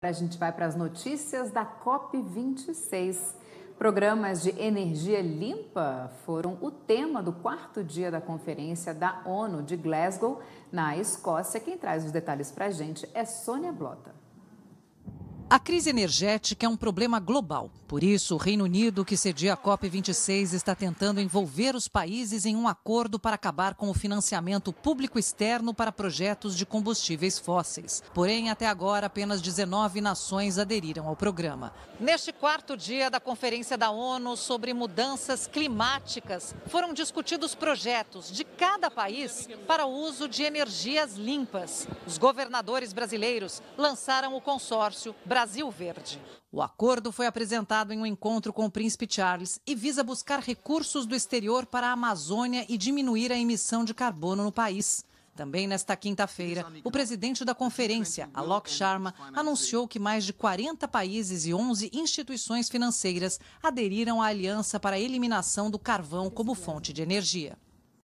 A gente vai para as notícias da COP26. Programas de energia limpa foram o tema do 4º dia da Conferência da ONU de Glasgow, na Escócia. Quem traz os detalhes para a gente é Sônia Blota. A crise energética é um problema global. Por isso, o Reino Unido, que cedia a COP26, está tentando envolver os países em um acordo para acabar com o financiamento público externo para projetos de combustíveis fósseis. Porém, até agora, apenas 19 nações aderiram ao programa. Neste 4º dia da Conferência da ONU sobre mudanças climáticas, foram discutidos projetos de cada país para o uso de energias limpas. Os governadores brasileiros lançaram o consórcio Brasil Verde. O acordo foi apresentado em um encontro com o príncipe Charles e visa buscar recursos do exterior para a Amazônia e diminuir a emissão de carbono no país. Também nesta quinta-feira, o presidente da conferência, Alok Sharma, anunciou que mais de 40 países e 11 instituições financeiras aderiram à Aliança para a Eliminação do Carvão como fonte de energia.